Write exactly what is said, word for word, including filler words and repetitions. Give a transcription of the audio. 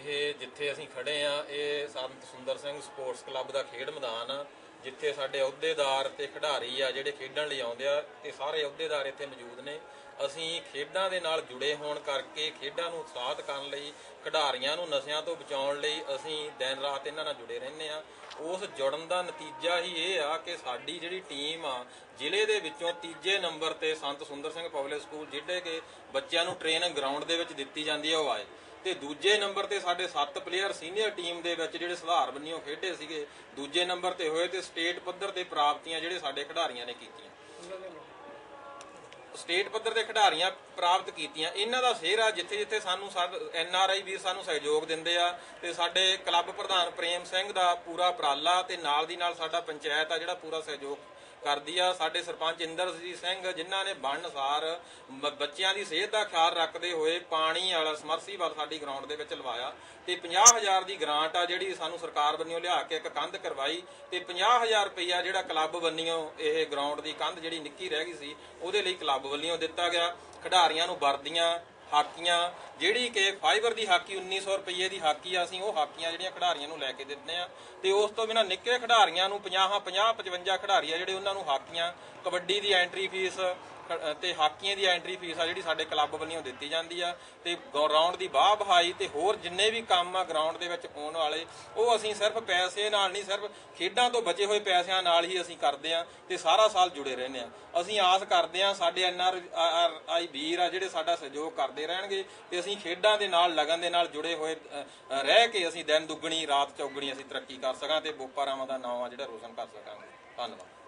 ਇਹ ਜਿੱਥੇ ਅਸੀਂ ਖੜੇ ਆ ਇਹ ਸੰਤ ਸੁੰਦਰ ਸਿੰਘ ਸਪੋਰਟਸ ਕਲੱਬ ਦਾ ਖੇਡ ਮੈਦਾਨ ਆ, ਜਿੱਥੇ ਸਾਡੇ ਅਹੁਦੇਦਾਰ ਤੇ ਖਿਡਾਰੀ ਆ ਜਿਹੜੇ ਖੇਡਣ ਲਈ ਆਉਂਦੇ ਆ ਤੇ ਸਾਰੇ ਅਹੁਦੇਦਾਰ ਇੱਥੇ ਮੌਜੂਦ ਨੇ। ਅਸੀਂ ਖੇਡਾਂ ਦੇ ਨਾਲ ਜੁੜੇ ਹੋਣ ਕਰਕੇ ਖੇਡਾਂ ਨੂੰ ਉਤਸ਼ਾਹਿਤ ਕਰਨ ਲਈ, ਖਿਡਾਰੀਆਂ ਨੂੰ ਨਸ਼ਿਆਂ ਤੋਂ ਬਚਾਉਣ ਲਈ ਅਸੀਂ ਦਿਨ ਰਾਤ ਇਹਨਾਂ ਨਾਲ ਜੁੜੇ ਰਹਿੰਦੇ ਆ। ਉਸ ਜੁੜਨ ਦਾ ਨਤੀਜਾ ਹੀ ਇਹ ਆ ਕਿ ਸਾਡੀ ਜਿਹੜੀ ਟੀਮ ਆ ਜ਼ਿਲ੍ਹੇ ਦੇ ਵਿੱਚੋਂ ਤੀਜੇ ਨੰਬਰ ਤੇ ਸੰਤ ਸੁੰਦਰ ਸਿੰਘ ਪਬਲਿਕ ਸਕੂਲ ਜਿਹੜੇ ਕਿ ਬੱਚਿਆਂ ਨੂੰ ਟ੍ਰੇਨਿੰਗ ਗਰਾਊਂਡ ਦੇ ਵਿੱਚ ਦਿੱਤੀ ਜਾਂਦੀ ਹੈ ਉਹ ਆਏ, ਤੇ ਦੂਜੇ ਨੰਬਰ ਤੇ ਸਾਡੇ ਸੱਤ ਪਲੇਅਰ ਸੀਨੀਅਰ ਟੀਮ ਦੇ ਵਿੱਚ ਜਿਹੜੇ ਸੁਧਾਰ ਬੰਨਿਓ ਖੇਡੇ ਸੀਗੇ ਦੂਜੇ ਨੰਬਰ ਤੇ ਹੋਏ, ਤੇ ਸਟੇਟ ਪੱਧਰ ਤੇ ਪ੍ਰਾਪਤੀਆਂ ਜਿਹੜੇ ਸਾਡੇ ਖਿਡਾਰੀਆਂ ਨੇ ਕੀਤੀਆਂ, ਸਟੇਟ ਪੱਧਰ ਤੇ ਖਿਡਾਰੀਆਂ ਪ੍ਰਾਪਤ ਕੀਤੀਆਂ। ਇਹਨਾਂ ਦਾ ਸ਼ੇਅਰ ਆ ਜਿੱਥੇ ਜਿੱਥੇ ਸਾਨੂੰ ਐਨ ਆਰ ਆਈ ਵੀਰ ਸਾਨੂੰ ਸਹਿਯੋਗ ਦਿੰਦੇ ਆ, ਤੇ ਸਾਡੇ ਕਲੱਬ ਪ੍ਰਧਾਨ ਪ੍ਰੇਮ ਸਿੰਘ ਦਾ ਪੂਰਾ ਉਪਰਾਲਾ ਤੇ ਨਾਲ ਦੀ ਨਾਲ ਸਾਡਾ ਪੰਚਾਇਤ ਆ ਜਿਹੜਾ ਪੂਰਾ ਸਹਿਯੋਗ ਕਰਦੀ ਆ। ਸਾਡੇ ਸਰਪੰਚ ਇੰਦਰਜੀਤ ਸਿੰਘ ਜਿਨ੍ਹਾਂ ਨੇ ਬਣਨਸਾਰ ਬੱਚਿਆਂ ਦੀ ਸਿਹਤ ਦਾ ਖਿਆਲ ਰੱਖਦੇ ਹੋਏ ਪਾਣੀ ਵਾਲਾ ਸਮਰਸੀਬਲ ਸਾਡੀ ਗਰਾਊਂਡ ਦੇ ਵਿੱਚ ਲਵਾਇਆ, ਤੇ ਪੰਜਾਹ ਹਜ਼ਾਰ ਦੀ ਗ੍ਰਾਂਟ ਆ ਜਿਹੜੀ ਸਾਨੂੰ ਸਰਕਾਰ ਵੱਲੋਂ ਲਿਆ ਕੇ ਇੱਕ ਕੰਧ ਕਰਵਾਈ, ਤੇ ਪੰਜਾਹ ਹਜ਼ਾਰ ਰੁਪਈਆ ਜਿਹੜਾ ਕਲੱਬ ਵੱਲੋਂ ਇਹ ਗਰਾਊਂਡ ਦੀ ਕੰਧ ਜਿਹੜੀ ਨਿੱਕੀ ਰਹਿ ਗਈ ਸੀ ਉਹਦੇ ਲਈ ਕਲੱਬ ਵੱਲੋਂ ਦਿੱਤਾ ਗਿਆ। ਖਿਡਾਰੀਆਂ ਨੂੰ ਵਰਦੀਆਂ, ਹਾਕੀਆਂ ਜਿਹੜੀ ਕਿ ਫਾਈਬਰ ਦੀ ਹਾਕੀ ਉੱਨੀ ਸੌ ਰੁਪਈਏ ਦੀ ਹਾਕੀ ਆ, ਅਸੀਂ ਉਹ ਹਾਕੀਆਂ ਜਿਹੜੀਆਂ ਖਿਡਾਰੀਆਂ ਨੂੰ ਲੈ ਕੇ ਦਿੰਦੇ ਆ। ਤੇ ਉਸ ਤੋਂ ਬਿਨਾਂ ਨਿੱਕੇ ਖਿਡਾਰੀਆਂ ਨੂੰ ਪੰਜਾਹ ਪੰਜਾਹ ਪਚਵੰਜਾ ਖਿਡਾਰੀ ਆ ਜਿਹੜੇ ਉਹਨਾਂ ਨੂੰ ਹਾਕੀਆਂ, ਕਬੱਡੀ ਦੀ ਐਂਟਰੀ ਫੀਸ ਤੇ ਹਾਕੀਆਂ ਦੀ ਐਂਟਰੀ ਫੀਸ ਆ ਜਿਹੜੀ ਸਾਡੇ ਕਲੱਬ ਵੱਲੋਂ ਦਿੱਤੀ ਜਾਂਦੀ ਆ, ਤੇ ਗਰਾਊਂਡ ਦੀ ਵਾਹ ਵਹਾਈ ਤੇ ਹੋਰ ਜਿੰਨੇ ਵੀ ਕੰਮ ਆ ਗਰਾਊਂਡ ਦੇ ਵਿੱਚ ਹੋਣ ਵਾਲੇ ਉਹ ਅਸੀਂ ਸਿਰਫ ਪੈਸੇ ਨਾਲ ਨਹੀਂ, ਸਿਰਫ ਖੇਡਾਂ ਤੋਂ ਬਚੇ ਹੋਏ ਪੈਸਿਆਂ ਨਾਲ ਹੀ ਅਸੀਂ ਕਰਦੇ ਆ, ਤੇ ਸਾਰਾ ਸਾਲ ਜੁੜੇ ਰਹਿੰਦੇ ਆ। ਅਸੀਂ ਆਸ ਕਰਦੇ ਆ ਸਾਡੇ ਐਨ ਆਰ ਆਈ ਵੀਰ ਆ ਜਿਹੜੇ ਸਾਡਾ ਸਹਿਯੋਗ ਕਰਦੇ ਰਹਿਣਗੇ, ਤੇ ਅਸੀਂ ਖੇਡਾਂ ਦੇ ਨਾਲ ਲਗਨ ਦੇ ਨਾਲ ਜੁੜੇ ਹੋਏ ਰਹਿ ਕੇ ਅਸੀਂ ਦਿਨ ਦੁੱਗਣੀ ਰਾਤ ਚੌਗਣੀ ਅਸੀਂ ਤਰੱਕੀ ਕਰ ਸਕਾਂ ਤੇ ਬੋਪਾ ਰਾਵਾਂ ਦਾ ਨਾਮ ਆ ਜਿਹੜਾ ਰੋਸ਼ਨ ਕਰ ਸਕਾਂਗੇ। ਧੰਨਵਾਦ।